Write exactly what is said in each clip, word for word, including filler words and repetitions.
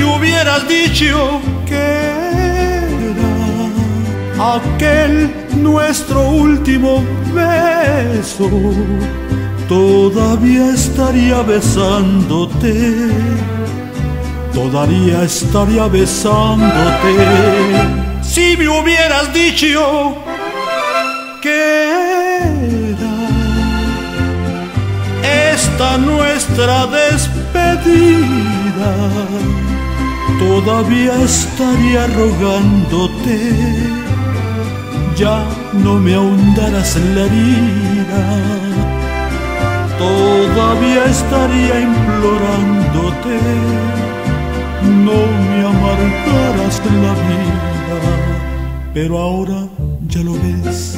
hubieras dicho que era aquel nuestro último beso, todavía estaría besándote, todavía estaría besándote. Si me hubieras dicho que era esta nuestra despedida, todavía estaría rogándote, ya no me ahondarás en la herida, todavía estaría implorándote, no me amargarás la vida. Pero ahora ya lo ves,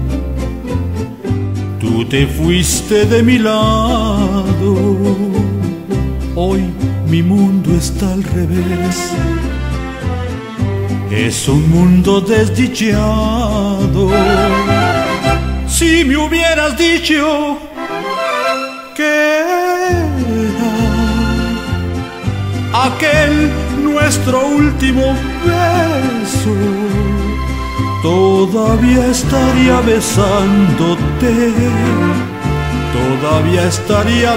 tú te fuiste de mi lado, hoy mi mundo está al revés, es un mundo desdichado. Si me hubieras dicho que era aquel nuestro último beso, todavía estaría besándote, todavía estaría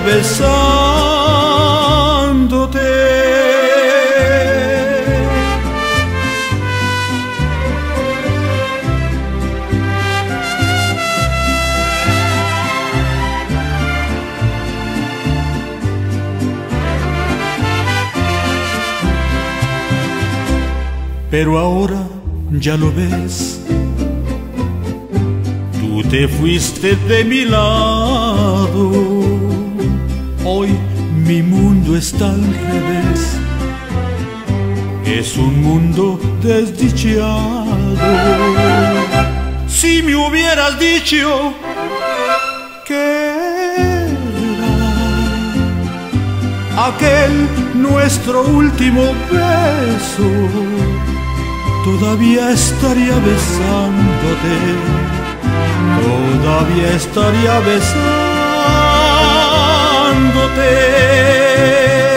besándote. Pero ahora ya lo ves, tú te fuiste de mi lado, hoy mi mundo está al revés, es un mundo desdichado. Si me hubieras dicho que era aquel nuestro último beso, todavía estaría besándote, todavía estaría besándote.